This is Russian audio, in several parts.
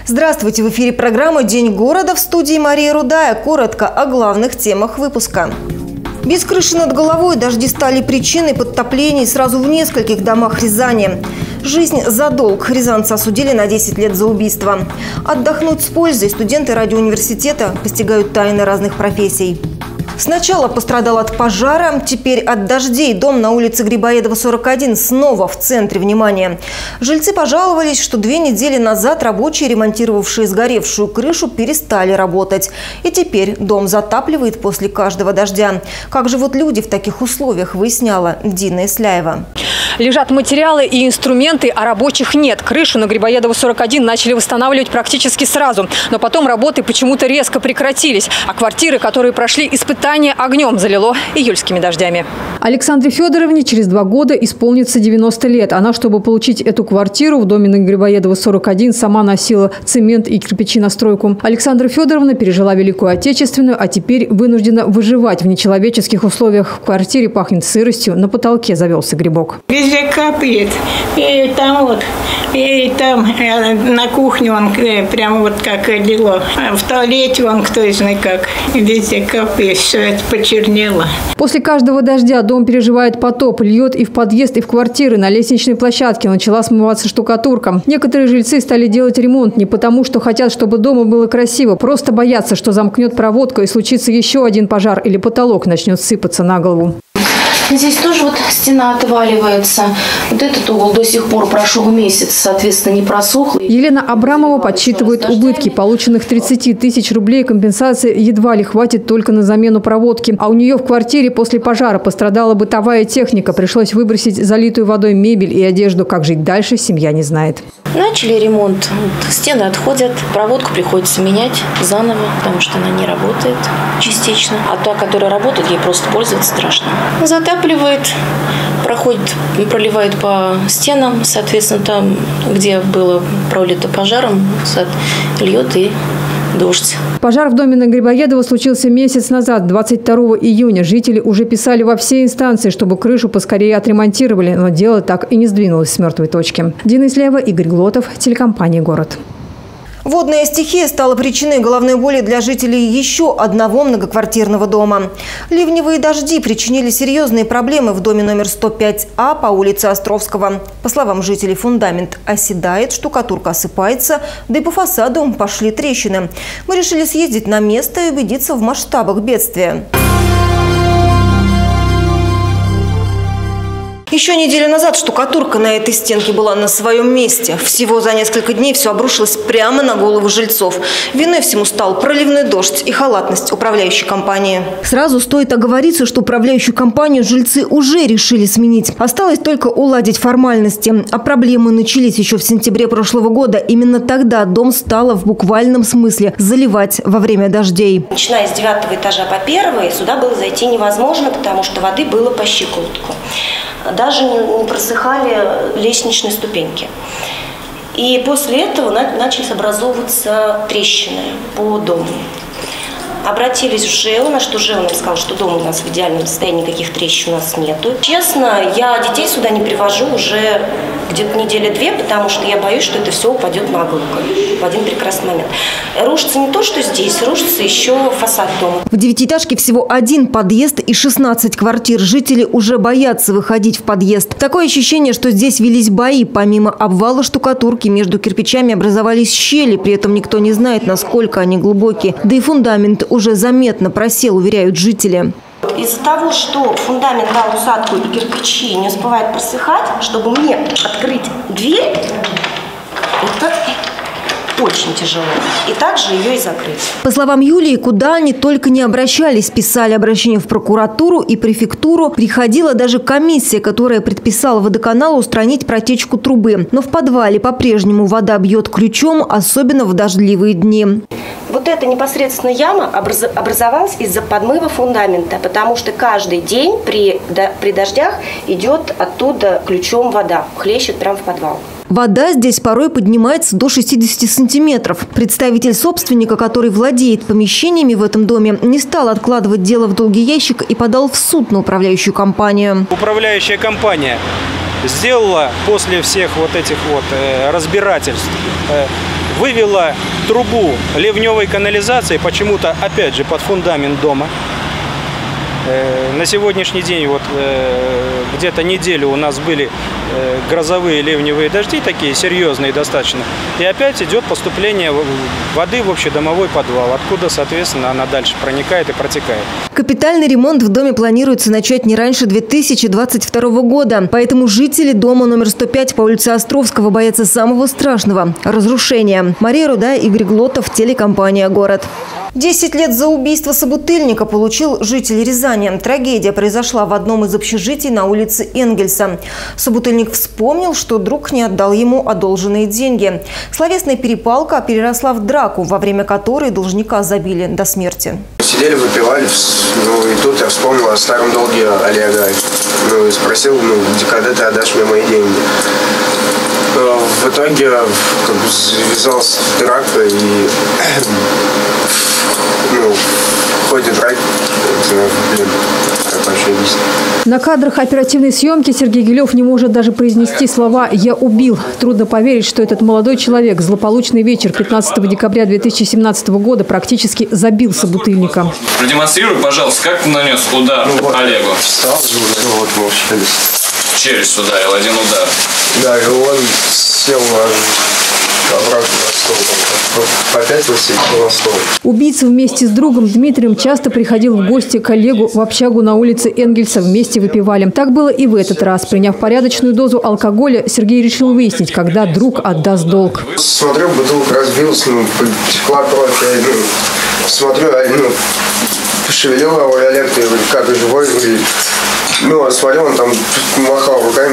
Здравствуйте! В эфире программа «День города», в студии Мария Рудая. Коротко о главных темах выпуска. Без крыши над головой дожди стали причиной подтоплений сразу в нескольких домах Рязани. Жизнь за долг. Рязанца осудили на 10 лет за убийство. Отдохнуть с пользой. Студенты радиоуниверситета постигают тайны разных профессий. Сначала пострадал от пожара, теперь от дождей. Дом на улице Грибоедова, 41 снова в центре внимания. Жильцы пожаловались, что 2 недели назад рабочие, ремонтировавшие сгоревшую крышу, перестали работать. И теперь дом затапливает после каждого дождя. Как живут люди в таких условиях, выясняла Дина Исляева. Лежат материалы и инструменты, а рабочих нет. Крышу на Грибоедова, 41 начали восстанавливать практически сразу. Но потом работы почему-то резко прекратились. А квартиры, которые прошли испытания огнем, залило июльскими дождями. Александре Федоровне через 2 года исполнится 90 лет. Она, чтобы получить эту квартиру в доме на Грибоедова, 41, сама носила цемент и кирпичи на стройку. Александра Федоровна пережила Великую Отечественную, а теперь вынуждена выживать в нечеловеческих условиях. В квартире пахнет сыростью, на потолке завелся грибок. Везде капает. И там на кухне он прям вот как лило. В туалете он кто знает как. Везде капает. Все это почернело. После каждого дождя дом переживает потоп. Льет и в подъезд, и в квартиры. На лестничной площадке начала смываться штукатурка. Некоторые жильцы стали делать ремонт не потому, что хотят, чтобы дома было красиво. Просто боятся, что замкнет проводка и случится еще один пожар или потолок начнет сыпаться на голову. Здесь тоже вот стена отваливается. Вот этот угол до сих пор прошел месяц, соответственно, не просох. Елена Абрамова подсчитывает убытки. Полученных 30 тысяч рублей компенсации едва ли хватит только на замену проводки. А у нее в квартире после пожара пострадала бытовая техника. Пришлось выбросить залитую водой мебель и одежду. Как жить дальше, семья не знает. Начали ремонт. Стены отходят. Проводку приходится менять заново, потому что она не работает частично. А та, которая работает, ей просто пользоваться страшно. Затапливает, проливает по стенам, соответственно, там, где было пролито пожаром, льет и дождь. Пожар в доме на Грибоедова случился месяц назад, 22 июня. Жители уже писали во все инстанции, чтобы крышу поскорее отремонтировали, но дело так и не сдвинулось с мертвой точки. Дина Исляева, Игорь Глотов, телекомпания «Город». Водная стихия стала причиной головной боли для жителей еще одного многоквартирного дома. Ливневые дожди причинили серьезные проблемы в доме номер 105А по улице Островского. По словам жителей, фундамент оседает, штукатурка осыпается, да и по фасаду пошли трещины. Мы решили съездить на место и убедиться в масштабах бедствия. Еще неделю назад штукатурка на этой стенке была на своем месте. Всего за несколько дней все обрушилось прямо на голову жильцов. Виной всему стал проливной дождь и халатность управляющей компании. Сразу стоит оговориться, что управляющую компанию жильцы уже решили сменить. Осталось только уладить формальности. А проблемы начались еще в сентябре прошлого года. Именно тогда дом стало в буквальном смысле заливать во время дождей. Начиная с 9-го этажа по 1-й сюда было зайти невозможно, потому что воды было по щиколотку. Даже не просыхали лестничные ступеньки. И после этого начались образовываться трещины по дому. Обратились в ЖЭО, на что ЖЭО нам сказал, что дом у нас в идеальном состоянии, никаких трещин у нас нету. Честно, я детей сюда не привожу уже где-то 2 недели, потому что я боюсь, что это все упадет на голову в один прекрасный момент. Рушится не то, что здесь, рушится еще фасад дома. В 9-этажке всего 1 подъезд и 16 квартир. Жители уже боятся выходить в подъезд. Такое ощущение, что здесь велись бои. Помимо обвала штукатурки, между кирпичами образовались щели. При этом никто не знает, насколько они глубокие. Да и фундамент уже заметно просел, уверяют жители. Из-за того, что фундамент дал усадку и кирпичи не успевают просыхать, чтобы мне открыть дверь, это очень тяжело. И также ее и закрыть. По словам Юлии, куда они только не обращались. Писали обращения в прокуратуру и префектуру. Приходила даже комиссия, которая предписала водоканалу устранить протечку трубы. Но в подвале по-прежнему вода бьет ключом, особенно в дождливые дни. Вот эта непосредственно яма образовалась из-за подмыва фундамента, потому что каждый день при дождях идет оттуда ключом вода, хлещет прямо в подвал. Вода здесь порой поднимается до 60 сантиметров. Представитель собственника, который владеет помещениями в этом доме, не стал откладывать дело в долгий ящик и подал в суд на управляющую компанию. Управляющая компания сделала после всех вот этих вот разбирательств вывела трубу ливневой канализации почему-то, опять же, под фундамент дома. На сегодняшний день, вот где-то неделю у нас были грозовые ливневые дожди, такие серьезные достаточно. И опять идет поступление воды в общедомовой подвал, откуда, соответственно, она дальше проникает и протекает. Капитальный ремонт в доме планируется начать не раньше 2022 года. Поэтому жители дома номер 105 по улице Островского боятся самого страшного – разрушения. Мария Рудая, Игорь Глотов, телекомпания «Город». 10 лет за убийство собутыльника получил житель Рязани. Трагедия произошла в одном из общежитий на улице Энгельса. Собутыльник вспомнил, что друг не отдал ему одолженные деньги. Словесная перепалка переросла в драку, во время которой должника забили до смерти. Сидели, выпивали, и тут я вспомнил о старом долге Олега. И спросил, когда ты отдашь мне мои деньги. В итоге завязалась драка, и в ходе драки, На кадрах оперативной съемки Сергей Гилев не может даже произнести слова «я убил». Трудно поверить, что этот молодой человек злополучный вечер 15 декабря 2017 года практически забил собутыльника. Продемонстрируй, пожалуйста, как ты нанес удар Олегу. Встал, в челюсть ударил, один удар. Да, и он сел обратно на стол, попятился и сел на стол. Убийца вместе с другом Дмитрием часто приходил в гости к Олегу в общагу на улице Энгельса, вместе выпивали. Так было и в этот раз. Приняв порядочную дозу алкоголя, Сергей решил выяснить, когда друг отдаст долг. Смотрю, бутылка разбилась, потекла кровь, я смотрю, пошевелил его, Олег, ты как живой, говорит. Смотрел, он там махал руками,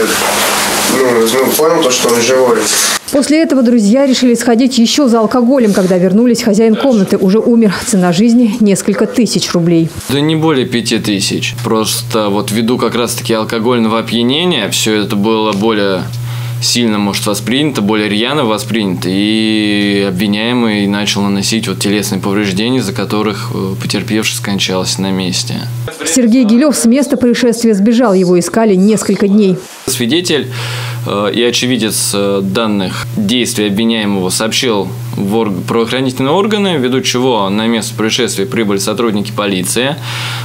понял, что он живой. После этого друзья решили сходить еще за алкоголем. Когда вернулись, хозяин комнаты уже умер. Цена жизни – несколько тысяч рублей. Да не более 5000. Просто ввиду как раз-таки алкогольного опьянения все это было более сильно, может, воспринято, более рьяно воспринято. И обвиняемый начал наносить телесные повреждения, из-за которых потерпевший скончался на месте. Сергей Гилев с места происшествия сбежал. Его искали несколько дней. Свидетель и очевидец данных действий обвиняемого сообщил в правоохранительные органы, ввиду чего на место происшествия прибыли сотрудники полиции.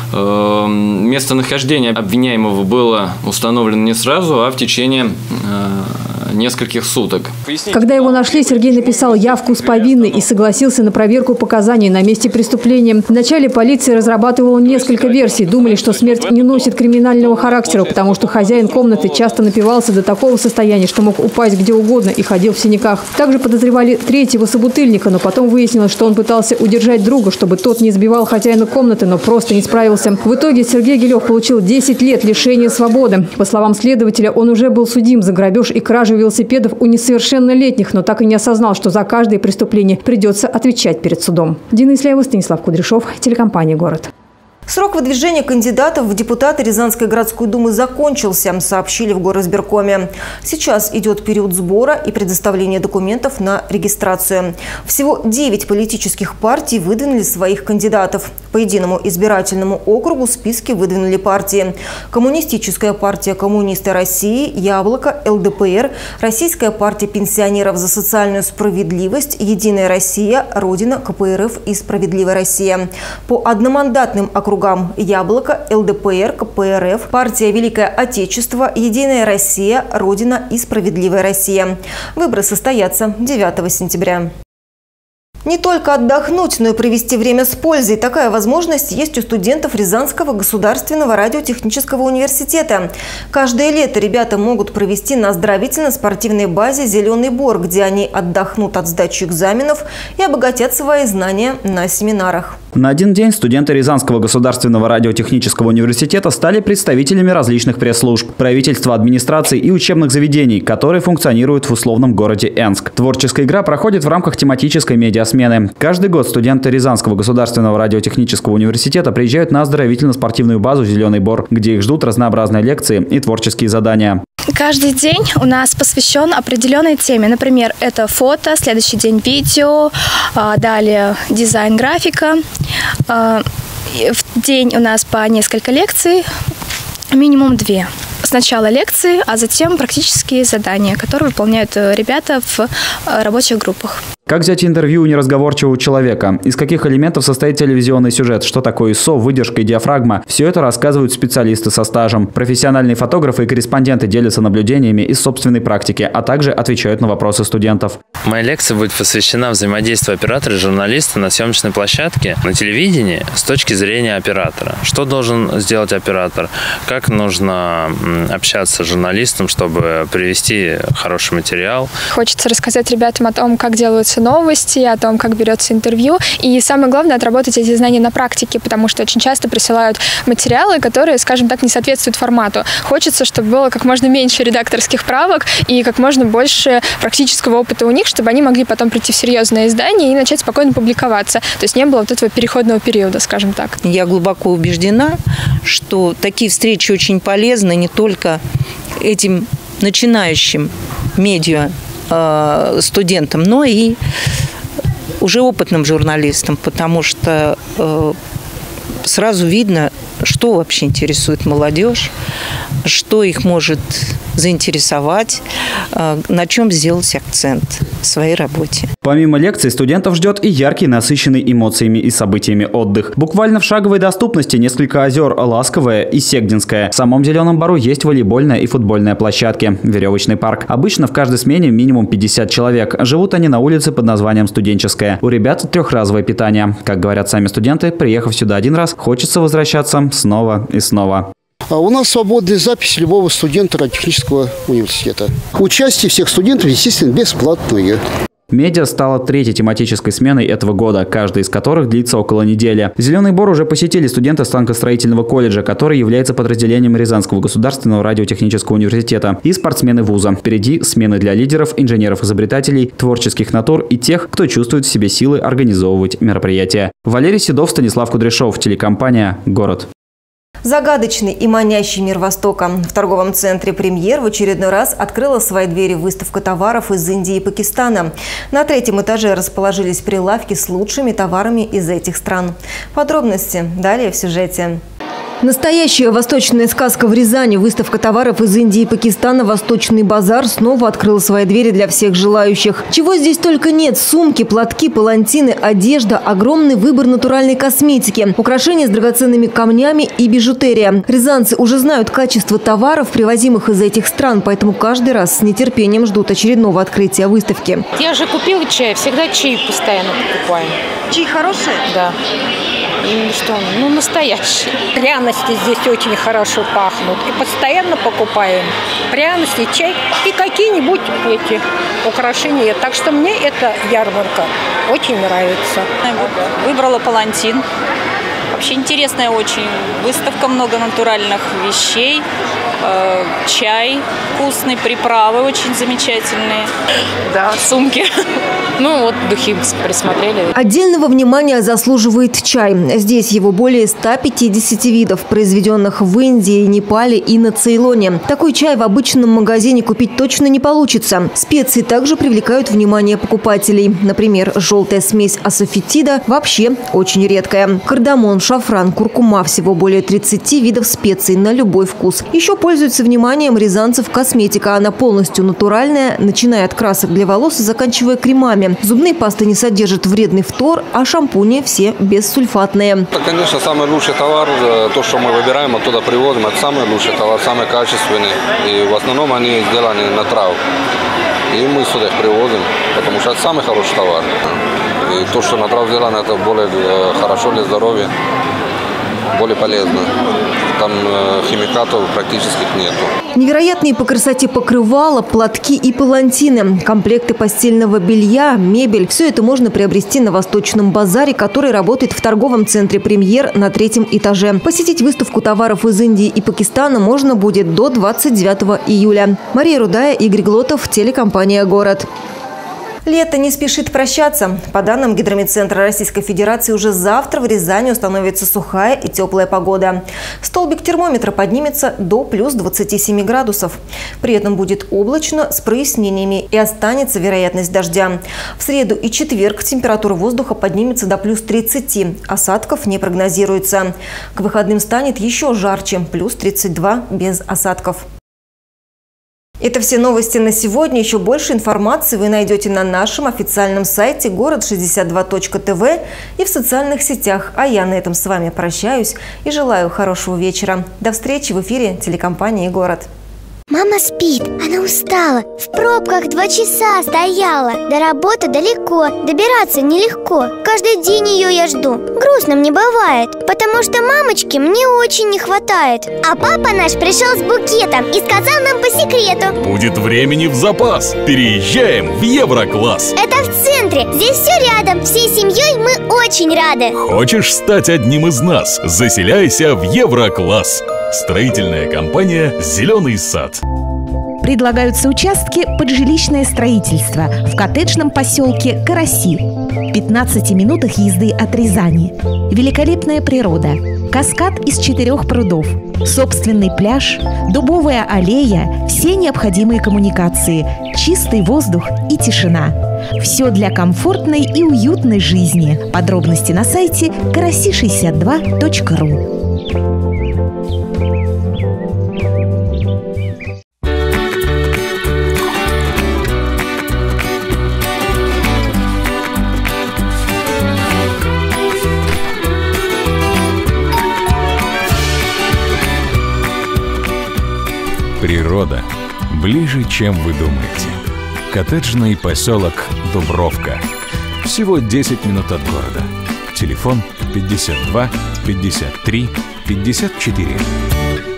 Местонахождение обвиняемого было установлено не сразу, а в течение нескольких суток. Когда его нашли, Сергей написал явку с повинной и согласился на проверку показаний на месте преступления. Вначале полиция разрабатывала несколько версий. Думали, что смерть не носит криминального характера, потому что хозяин комнаты часто напивался до такого состояния, что мог упасть где угодно и ходил в синяках. Также подозревали третьего собутыльника, но потом выяснилось, что он пытался удержать друга, чтобы тот не избивал хозяина комнаты, но просто не справился. В итоге Сергей Гилев получил 10 лет лишения свободы. По словам следователя, он уже был судим за грабеж и кражу велосипедов у несовершеннолетних, но так и не осознал, что за каждое преступление придется отвечать перед судом. Дина Исляева, Станислав Кудряшов, телекомпания «Город». Срок выдвижения кандидатов в депутаты Рязанской городской думы закончился, сообщили в горосберкоме. Сейчас идет период сбора и предоставления документов на регистрацию. Всего 9 политических партий выдвинули своих кандидатов. По единому избирательному округу списки выдвинули партии: Коммунистическая партия «Коммунисты России», «Яблоко», ЛДПР, Российская партия пенсионеров за социальную справедливость, Единая Россия, Родина, КПРФ и Справедливая Россия. По одномандатным округам: Яблоко, ЛДПР, КПРФ, партия «Великое Отечество», Единая Россия, Родина и Справедливая Россия. Выборы состоятся 9 сентября. Не только отдохнуть, но и провести время с пользой. Такая возможность есть у студентов Рязанского государственного радиотехнического университета. Каждое лето ребята могут провести на оздоровительно-спортивной базе «Зеленый Бор», где они отдохнут от сдачи экзаменов и обогатят свои знания на семинарах. На один день студенты Рязанского государственного радиотехнического университета стали представителями различных пресс-служб, правительства, администраций и учебных заведений, которые функционируют в условном городе Энск. Творческая игра проходит в рамках тематической медиасмены. Каждый год студенты Рязанского государственного радиотехнического университета приезжают на оздоровительно-спортивную базу «Зеленый Бор», где их ждут разнообразные лекции и творческие задания. Каждый день у нас посвящен определенной теме. Например, это фото, следующий день видео, далее дизайн, графика. В день у нас по несколько лекций, минимум 2. Сначала лекции, а затем практические задания, которые выполняют ребята в рабочих группах. Как взять интервью у неразговорчивого человека? Из каких элементов состоит телевизионный сюжет? Что такое ISO, выдержка и диафрагма? Все это рассказывают специалисты со стажем. Профессиональные фотографы и корреспонденты делятся наблюдениями из собственной практики, а также отвечают на вопросы студентов. Моя лекция будет посвящена взаимодействию оператора и журналиста на съемочной площадке на телевидении с точки зрения оператора. Что должен сделать оператор? Как нужно общаться с журналистом, чтобы привести хороший материал? Хочется рассказать ребятам о том, как делаются новости, о том, как берется интервью. И самое главное, отработать эти знания на практике, потому что очень часто присылают материалы, которые, скажем так, не соответствуют формату. Хочется, чтобы было как можно меньше редакторских правок и как можно больше практического опыта у них, чтобы они могли потом прийти в серьезное издание и начать спокойно публиковаться. То есть не было вот этого переходного периода, скажем так. Я глубоко убеждена, что такие встречи очень полезны не только этим начинающим медиа студентам, но и уже опытным журналистам, потому что сразу видно, что вообще интересует молодежь, что их может заинтересовать, на чем сделать акцент в своей работе. Помимо лекций, студентов ждет и яркий, насыщенный эмоциями и событиями отдых. Буквально в шаговой доступности несколько озер – Ласковое и Сегдинское. В самом Зеленом Бору есть волейбольная и футбольная площадки, веревочный парк. Обычно в каждой смене минимум 50 человек. Живут они на улице под названием Студенческая. У ребят трехразовое питание. Как говорят сами студенты, приехав сюда один раз, хочется возвращаться снова и снова. У нас свободная запись любого студента радиотехнического университета. Участие всех студентов, естественно, бесплатное. Медиа стала третьей тематической сменой этого года, каждая из которых длится около недели. Зеленый Бор уже посетили студенты станкостроительного колледжа, который является подразделением Рязанского государственного радиотехнического университета, и спортсмены вуза. Впереди смены для лидеров, инженеров-изобретателей, творческих натур и тех, кто чувствует в себе силы организовывать мероприятия. Валерий Седов, Станислав Кудряшов, телекомпания «Город». Загадочный и манящий мир Востока. В торговом центре «Премьер» в очередной раз открыла свои двери выставка товаров из Индии и Пакистана. На третьем этаже расположились прилавки с лучшими товарами из этих стран. Подробности далее в сюжете. Настоящая восточная сказка в Рязани. Выставка товаров из Индии и Пакистана «Восточный базар» снова открыл свои двери для всех желающих. Чего здесь только нет – сумки, платки, палантины, одежда, огромный выбор натуральной косметики, украшения с драгоценными камнями и бижутерия. Рязанцы уже знают качество товаров, привозимых из этих стран, поэтому каждый раз с нетерпением ждут очередного открытия выставки. Я же купила чай, всегда чай постоянно покупаем. Чай хороший? Да. И что, ну настоящий. Пряности здесь очень хорошо пахнут. И постоянно покупаем пряности, чай и какие-нибудь эти украшения. Так что мне эта ярмарка очень нравится. Выбрала палантин. Вообще интересная очень выставка, много натуральных вещей, чай вкусный, приправы очень замечательные. Да, сумки. Ну вот духи присмотрели. Отдельного внимания заслуживает чай. Здесь его более 150 видов, произведенных в Индии, Непале и на Цейлоне. Такой чай в обычном магазине купить точно не получится. Специи также привлекают внимание покупателей. Например, желтая смесь асафетида вообще очень редкая. Кардамон, шафран, куркума – всего более 30 видов специй на любой вкус. Еще пользуется вниманием рязанцев косметика. Она полностью натуральная, начиная от красок для волос и заканчивая кремами. Зубные пасты не содержат вредный фтор, а шампуни все бессульфатные. Это, конечно, самый лучший товар. То, что мы выбираем, оттуда привозим, это самый лучший товар, самый качественный. И в основном они сделаны на трав. И мы сюда их привозим, потому что это самый хороший товар. И то, что на трав сделано, это более хорошо для здоровья, более полезно. Там химикатов практически нету. Невероятные по красоте покрывала, платки и палантины, комплекты постельного белья, мебель. Все это можно приобрести на Восточном базаре, который работает в торговом центре «Премьер» на третьем этаже. Посетить выставку товаров из Индии и Пакистана можно будет до 29 июля. Мария Рудая, Игорь Глотов, телекомпания «Город». Лето не спешит прощаться. По данным Гидромедцентра Российской Федерации, уже завтра в Рязани установится сухая и теплая погода. Столбик термометра поднимется до плюс 27 градусов. При этом будет облачно с прояснениями и останется вероятность дождя. В среду и четверг температура воздуха поднимется до плюс 30. Осадков не прогнозируется. К выходным станет еще жарче – плюс 32 без осадков. Это все новости на сегодня. Еще больше информации вы найдете на нашем официальном сайте город62.тв и в социальных сетях. А я на этом с вами прощаюсь и желаю хорошего вечера. До встречи в эфире телекомпании «Город». Мама спит, она устала, в пробках 2 часа стояла. До работы далеко, добираться нелегко. Каждый день ее я жду, грустно мне бывает, потому что мамочки мне очень не хватает. А папа наш пришел с букетом и сказал нам по секрету: будет времени в запас, переезжаем в Еврокласс. Это в центре, здесь все рядом, всей семьей мы очень рады. Хочешь стать одним из нас? Заселяйся в Еврокласс. Строительная компания «Зеленый сад». Предлагаются участки под жилищное строительство в коттеджном поселке Караси, в 15 минутах езды от Рязани. Великолепная природа, каскад из 4 прудов, собственный пляж, дубовая аллея, все необходимые коммуникации, чистый воздух и тишина. Все для комфортной и уютной жизни. Подробности на сайте karasi62.ru. Природа ближе, чем вы думаете. Коттеджный поселок Дубровка. Всего 10 минут от города. Телефон 52 53 54.